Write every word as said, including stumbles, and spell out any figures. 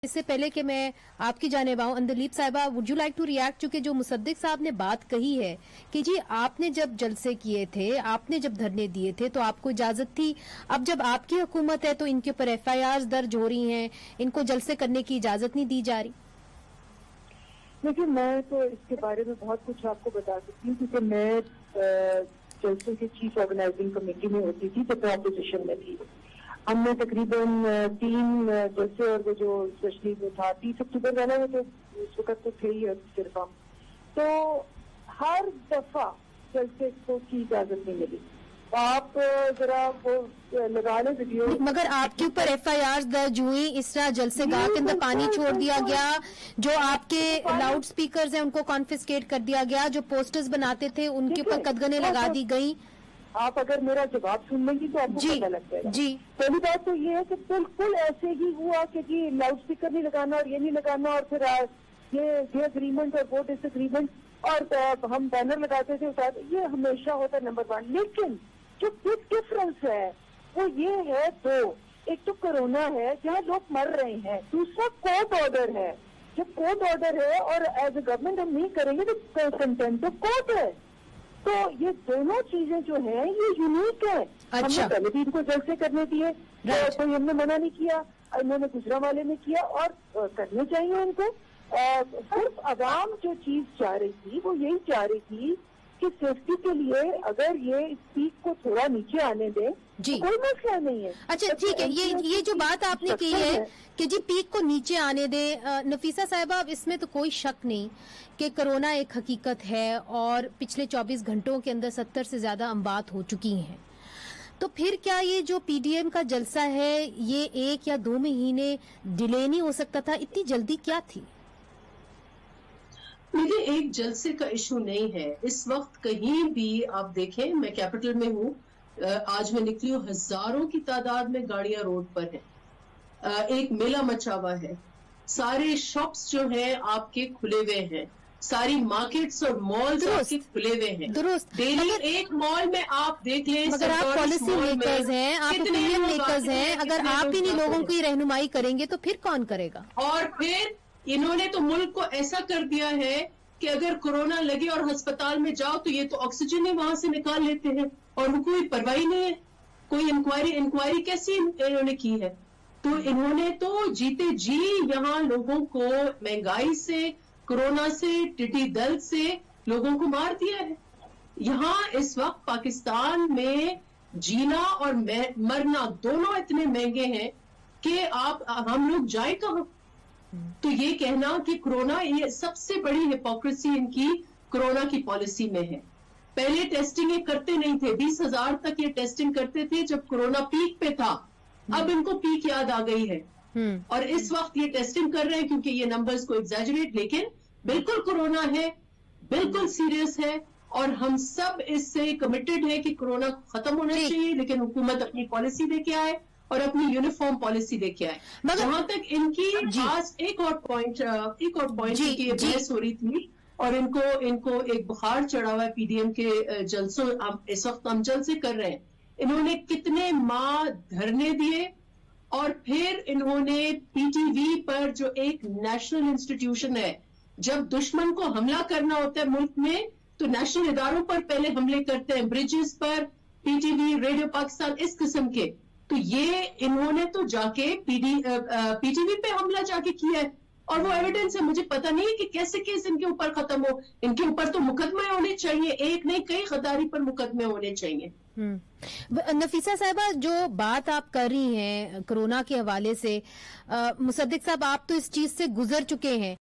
اس سے پہلے کہ میں آپ کی جانب آؤں، اندلیب صاحبہ، would you like to react? چونکہ جو مصدق صاحب نے بات کہی ہے کہ جی آپ نے جب جلسے کیے تھے، آپ نے جب دھرنے دیے تھے تو آپ کو اجازت تھی، اب جب آپ کی حکومت ہے تو ان کے اوپر ایف آئی آر درج ہو رہی ہیں، ان کو جلسے کرنے کی اجازت نہیں دی جا رہی؟ لیکن میں تو اس کے بارے میں بہت کچھ آپ کو بتا سکتی ہوں، کیونکہ میں جلسے کی چیف آرگنائزنگ کمیٹی میں ہوتی تھی جب میں اپوزیشن میں تھی۔ ہم نے تقریباً تین جلسے، اور وہ جو اسپیشلی جو تھا تیس اکتوبر والا، وہ تو اس وقت تو تھے ہی صرف ہم، تو ہر دفعہ جلسے کو کی اجازت نہیں ملی۔ آپ ذرا وہ لگا لیں ویڈیو۔ مگر آپ کے اوپر ایف آئی آر درج ہوئی، اس طرح جلسے گاہ کے اندر پانی چھوڑ دیا گیا، جو آپ کے لاؤڈ سپیکرز ہیں ان کو کانفسکیٹ کر دیا گیا، جو پوسٹرز بناتے تھے ان کے اوپر قدغنیں لگا دی گئی۔ آپ اگر میرا جواب سن لیں گی تو آپ کو پتہ لگ جائے گا۔ جی پہلی بات تو یہ ہے کہ بالکل ایسے ہی ہوا کہ جی لاؤڈ اسپیکر نہیں لگانا اور یہ نہیں لگانا، اور پھر یہ اگریمنٹ اور وہ ڈس اگریمنٹ، اور ہم بینر لگاتے تھے، یہ ہمیشہ ہوتا ہے نمبر ون۔ لیکن جو بگ ڈفرنس ہے وہ یہ ہے دو، ایک تو کورونا ہے جہاں لوگ مر رہے ہیں، دوسرا کورٹ آرڈر ہے۔ جب کورٹ آرڈر ہے اور ایز اے گورنمنٹ ہم نہیں کریں گے تو کنٹینٹ آف کورٹ ہے۔ تو یہ دونوں چیزیں جو ہیں یہ یونیک ہے۔ ہم نے پہلے بھی ان کو جلسے کرنے دیے، کوئی ہم نے منع نہیں کیا، انہوں نے گجرا والے نے کیا، اور کرنے چاہیے ان کو۔ صرف عوام جو چیز چاہ رہی تھی وہ یہی چاہ رہی تھی کہ سیفٹی کے لیے اگر یہ پیک کو تھوڑا نیچے آنے دیں جی کوئی مسئلہ نہیں ہے۔ اچھا ٹھیک ہے، یہ یہ جو بات آپ نے کی ہے کہ جی پیک کو نیچے آنے دیں، نفیسہ صاحبہ اس میں تو کوئی شک نہیں کہ کرونا ایک حقیقت ہے اور پچھلے چوبیس گھنٹوں کے اندر ستر سے زیادہ اموات ہو چکی ہیں، تو پھر کیا یہ جو پی ڈی ایم کا جلسہ ہے یہ ایک یا دو مہینے ڈیلے نہیں ہو سکتا تھا؟ اتنی جلدی کیا تھی؟ مجھے ایک جلسے کا ایشو نہیں ہے اس وقت کہیں بھی۔ آپ دیکھیں میں کیپٹل میں ہوں، آج میں نکلی ہوں، ہزاروں کی تعداد میں گاڑیاں روڈ پر ہیں، ایک میلہ مچا ہوا ہے، سارے شاپس جو ہیں آپ کے کھلے ہوئے ہیں، ساری مارکیٹس اور مالز آپ کے کھلے ہوئے ہیں۔ درست، ڈیلی ایک مال میں آپ دیکھ لیں، مگر آپ پالیسی میکرز ہیں، آپ اوپینین میکرز ہیں، اگر آپ ہی نہیں لوگوں کی رہنمائی کریں گے تو پھر کون کرے گا؟ اور پھر انہوں نے تو ملک کو ایسا کر دیا ہے کہ اگر کورونا لگے اور ہسپتال میں جاؤ تو یہ تو آکسیجن ہی وہاں سے نکال لیتے ہیں، اور ان کو کوئی پرواہی نہیں ہے، کوئی انکوائری انکوائری کیسی انہوں نے کی ہے؟ تو انہوں نے تو جیتے جی یہاں لوگوں کو مہنگائی سے، کورونا سے، ٹٹی دل سے لوگوں کو مار دیا ہے۔ یہاں اس وقت پاکستان میں جینا اور مرنا دونوں اتنے مہنگے ہیں کہ آپ ہم لوگ جائیں کہاں؟ تو یہ کہنا کہ کرونا، یہ سب سے بڑی ہپوکریسی ان کی کرونا کی پالیسی میں ہے۔ پہلے ٹیسٹنگ یہ کرتے نہیں تھے، بیس ہزار تک یہ ٹیسٹنگ کرتے تھے جب کرونا پیک پہ تھا، اب ان کو پیک یاد آ گئی ہے اور اس وقت یہ ٹیسٹنگ کر رہے ہیں کیونکہ یہ نمبرز کو ایگزیجریٹ، لیکن بالکل کرونا ہے، بالکل سیریس ہے، اور ہم سب اس سے کمیٹڈ ہے کہ کرونا ختم ہونا چاہیے، لیکن حکومت اپنی پالیسی دے کے آئے اور اپنی یونیفارم پالیسی دے کے آئے۔ جہاں تک ان کی آج ایک اور پوائنٹ ایک اور پوائنٹ کی بحث ہو رہی تھی، اور ان کو ان کو ایک بخار چڑھا ہوا ہے پی ڈی ایم کے جلسوں، اس وقت ہم جلسے کر رہے ہیں، انہوں نے کتنے ماہ دھرنے دیے، اور پھر انہوں نے پی ٹی وی پر جو ایک نیشنل انسٹیٹیوشن ہے، جب دشمن کو حملہ کرنا ہوتا ہے ملک میں تو نیشنل اداروں پر پہلے حملے کرتے ہیں، بریجز پر، P T V, radio Pakistan, اس قسم کے، تو یہ انہوں نے تو جا کے پی ڈی پی ٹی وی پہ حملہ جا کے کیا ہے، اور وہ ایویڈنس ہے، مجھے پتہ نہیں ہے کہ کیسے کیس ان کے اوپر ختم ہو، ان کے اوپر تو مقدمے ہونے چاہیے، ایک نہیں کئی غداری پر مقدمے ہونے چاہیے۔ نفیسہ صاحبہ، جو بات آپ کر رہی ہیں کرونا کے حوالے سے، مصدق صاحب آپ تو اس چیز سے گزر چکے ہیں،